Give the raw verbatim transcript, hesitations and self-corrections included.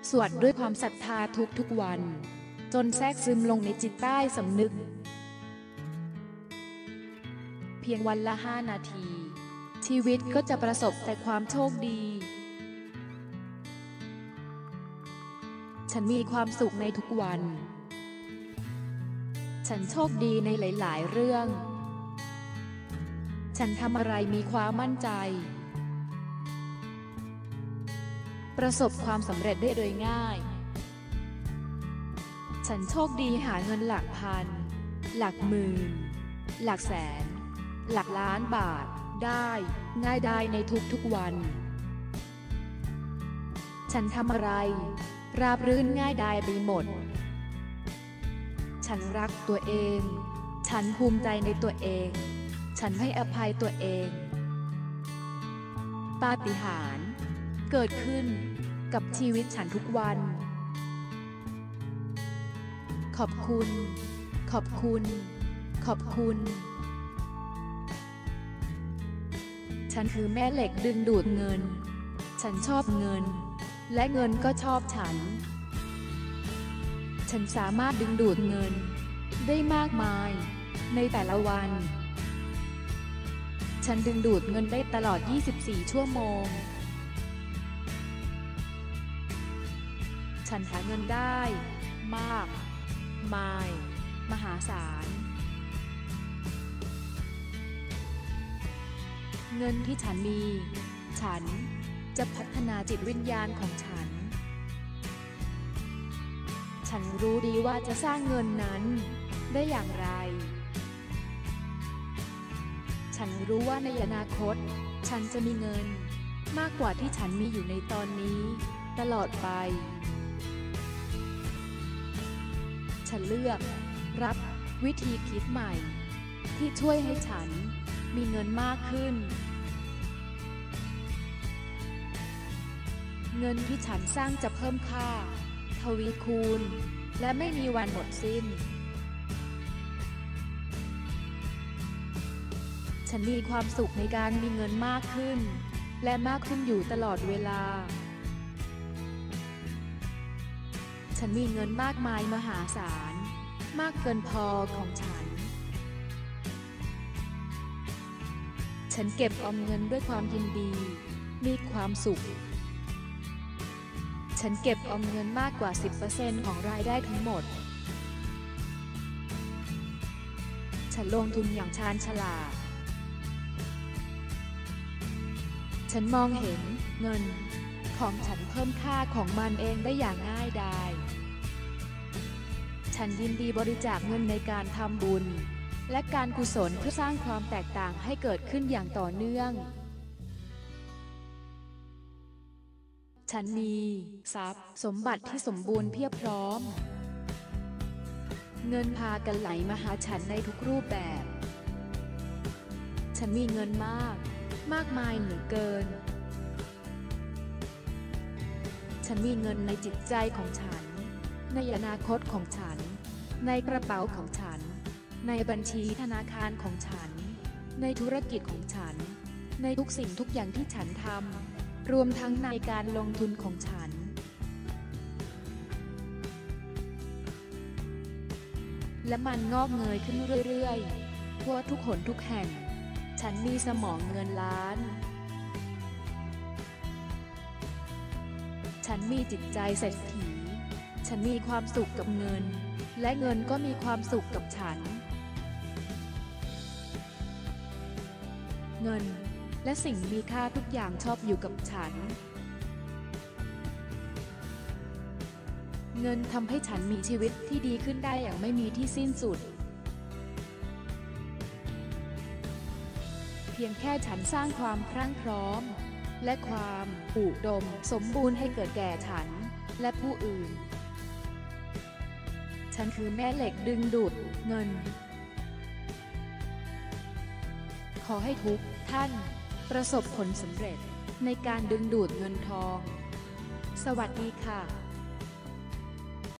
สวดด้วยความศรัทธาทุกๆวันจนแทรกซึมลงในจิตใต้สำนึกเพียงวันละห้านาทีชีวิตก็จะประสบแต่ความโชคดีฉันมีความสุขในทุกวันฉันโชคดีในหลายๆเรื่องฉันทำอะไรมีความมั่นใจประสบความสำเร็จได้โดยง่ายฉันโชคดีหาเงินหลักพันหลักหมื่นหลักแสนหลักล้านบาทได้ง่ายได้ในทุกๆวันฉันทำอะไรราบรื่นง่ายได้ไปหมดฉันรักตัวเองฉันภูมิใจในตัวเองฉันให้อภัยตัวเองปาฏิหาริย์เกิดขึ้นกับชีวิตฉันทุกวันขอบคุณขอบคุณขอบคุณฉันคือแม่เหล็กดึงดูดเงินฉันชอบเงินและเงินก็ชอบฉันฉันสามารถดึงดูดเงินได้มากมายในแต่ละวันฉันดึงดูดเงินได้ตลอดยี่สิบสี่ชั่วโมงฉันหาเงินได้มากมายมหาศาลเงินที่ฉันมีฉันจะพัฒนาจิตวิญญาณของฉันฉันรู้ดีว่าจะสร้างเงินนั้นได้อย่างไรฉันรู้ว่าในอนาคตฉันจะมีเงินมากกว่าที่ฉันมีอยู่ในตอนนี้ตลอดไปฉันเลือกรับวิธีคิดใหม่ที่ช่วยให้ฉันมีเงินมากขึ้นเงินที่ฉันสร้างจะเพิ่มค่าทวีคูณและไม่มีวันหมดสิ้นฉันมีความสุขในการมีเงินมากขึ้นและมากขึ้นอยู่ตลอดเวลาฉันมีเงินมากมายมหาศาลมากเกินพอของฉันฉันเก็บออมเงินด้วยความยินดีมีความสุขฉันเก็บออมเงินมากกว่า สิบเปอร์เซ็นต์ ของรายได้ทั้งหมดฉันลงทุนอย่างชาญฉลาดฉันมองเห็นเงินของฉันเพิ่มค่าของมันเองได้อย่างง่ายดายฉันยินดีบริจาคเงินในการทำบุญและการกุศลเพื่อสร้างความแตกต่างให้เกิดขึ้นอย่างต่อเนื่องฉันมีทรัพย์สมบัติที่สมบูรณ์เพียบพร้อมเงินพากันไหลมาหาฉันในทุกรูปแบบฉันมีเงินมากมากมายเหลือเกินฉันมีเงินในจิตใจของฉันในอนาคตของฉันในกระเป๋าของฉันในบัญชีธนาคารของฉันในธุรกิจของฉันในทุกสิ่งทุกอย่างที่ฉันทำรวมทั้งในการลงทุนของฉันและมันงอกเงยขึ้นเรื่อยๆทั่วทุกหนทุกแห่งฉันมีสมองเงินล้านฉันมีจิตใจเศรษฐีฉันมีความสุขกับเงินและเงินก็มีความสุขกับฉันเงินและสิ่งมีค่าทุกอย่างชอบอยู่กับฉันเงินทำให้ฉันมีชีวิตที่ดีขึ้นได้อย่างไม่มีที่สิ้นสุดเพียงแค่ฉันสร้างความพรั่งพร้อมและความอุดมสมบูรณ์ให้เกิดแก่ฉันและผู้อื่นฉันคือแม่เหล็กดึงดูดเงินขอให้ทุกท่านประสบผลสำเร็จในการดึงดูดเงินทองสวัสดีค่ะ